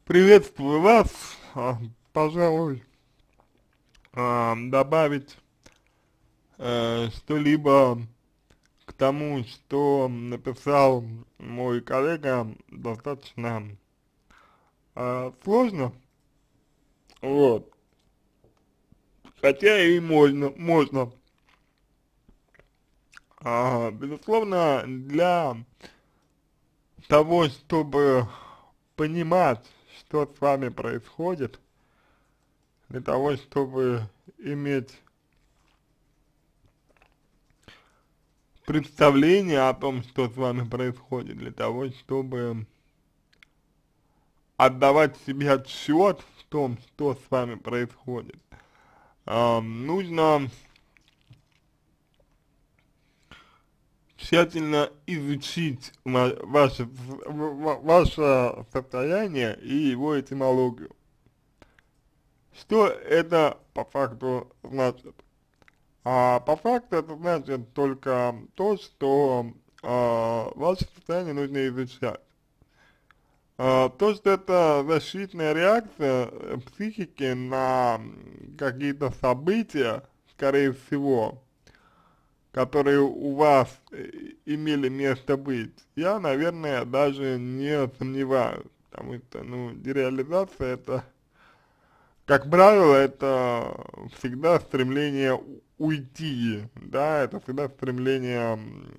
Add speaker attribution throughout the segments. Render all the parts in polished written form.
Speaker 1: Приветствую вас. Пожалуй, добавить что-либо к тому, что написал мой коллега, достаточно сложно. Вот. Хотя и можно. Безусловно, для того, чтобы понимать, что с вами происходит, для того, чтобы иметь представление о том, что с вами происходит, для того, чтобы отдавать себе отчет в том, что с вами происходит. Нужно тщательно изучить ваше состояние и его этимологию. Что это по факту значит? По факту это значит только то, что ваше состояние нужно изучать. То, что это защитная реакция психики на какие-то события, скорее всего, которые у вас имели место быть, я, наверное, даже не сомневаюсь, потому что, ну, дереализация это, как правило, это всегда стремление уйти, да, это всегда стремление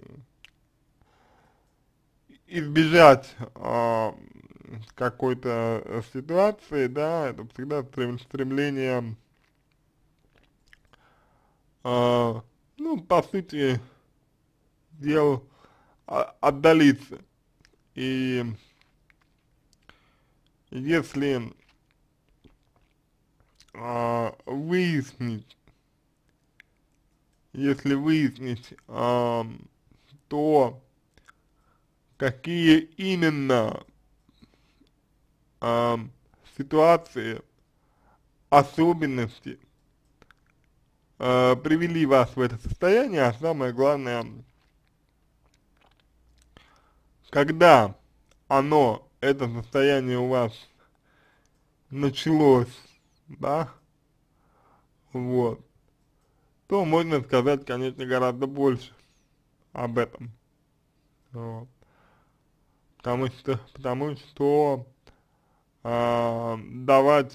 Speaker 1: избежать какой-то ситуации, да, это всегда стремление, ну, по сути дел, отдалиться. И если выяснить, то, какие именно ситуации, особенности привели вас в это состояние, а самое главное, когда это состояние у вас началось, да, вот, то можно сказать, конечно, гораздо больше об этом, вот, потому что давать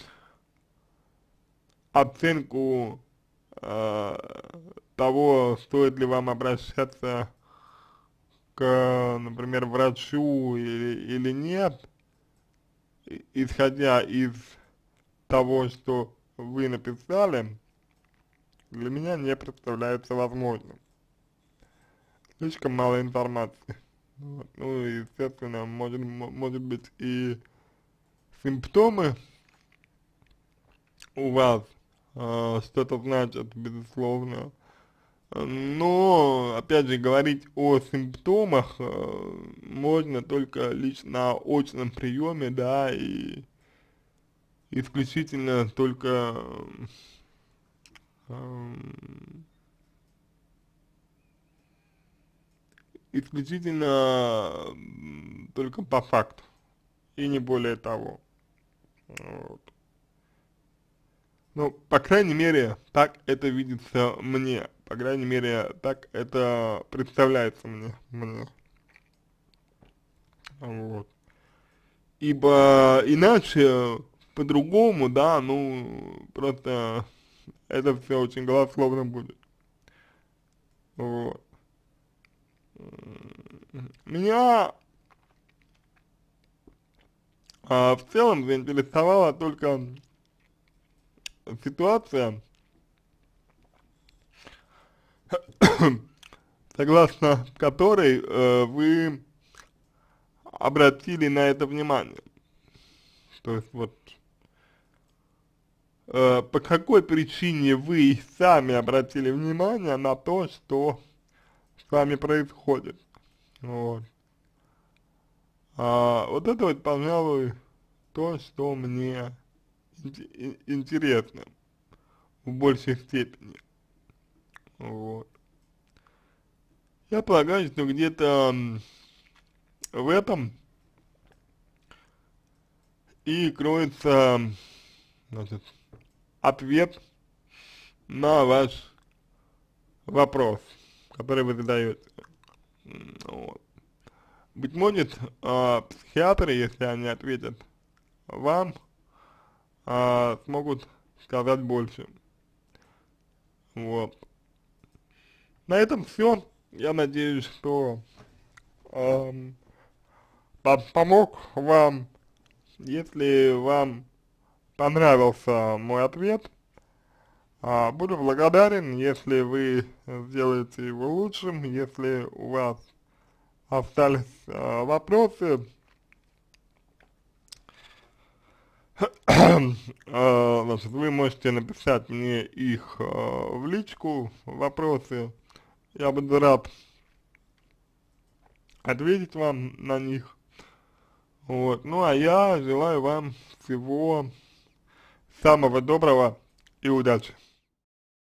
Speaker 1: оценку того, стоит ли вам обращаться к, например, врачу или нет, исходя из того, что вы написали, для меня не представляется возможным. Слишком мало информации. Вот. Ну, и, естественно, может быть и симптомы у вас что-то значат, безусловно. Но, опять же, говорить о симптомах можно только лишь на очном приеме, да, и исключительно только только по факту, и не более того. Вот. Ну, по крайней мере, так это видится мне, по крайней мере, так это представляется мне. Вот. Ибо иначе, по-другому, да, ну, просто это все очень голословно будет. Вот. Меня в целом заинтересовала только ситуация, согласно которой вы обратили на это внимание. То есть вот по какой причине вы сами обратили внимание на то, что с вами происходит. Вот. Вот это вот, пожалуй, то, что мне интересно в большей степени. Вот. Я полагаю, что где-то в этом и кроется, значит, ответ на ваш вопрос, который вы задаете. Вот. Быть может, психиатры, если они ответят вам, смогут сказать больше. Вот. На этом все. Я надеюсь, что ам, помог вам. Если вам понравился мой ответ, буду благодарен, если вы сделаете его лучшим. Если у вас остались вопросы, значит, вы можете написать мне их в личку, вопросы. Я буду рад ответить вам на них. Вот. Ну, а я желаю вам всего самого доброго и удачи.